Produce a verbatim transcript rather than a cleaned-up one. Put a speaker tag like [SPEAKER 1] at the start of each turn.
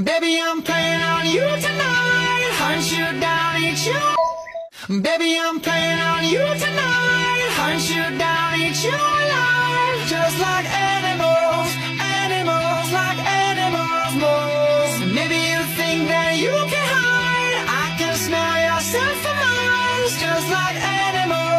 [SPEAKER 1] Baby, I'm playing on you tonight. Hunt you down, eat you. Baby, I'm playing on you tonight. Hunt you down, eat you alive. Just like animals, animals, like animals, moles. Maybe you think that you can hide. I can smell yourself for miles. Just like animals.